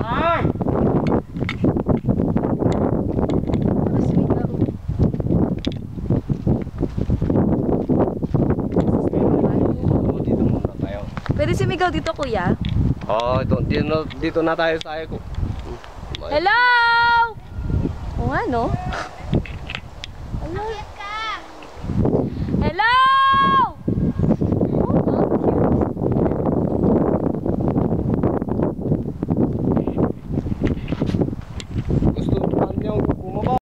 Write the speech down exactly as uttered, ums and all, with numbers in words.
Pwede sumigaw dito, kuya? Oh, ito, dito, dito na tayo sa ko. Hello! O nga, no? Hello? Hello!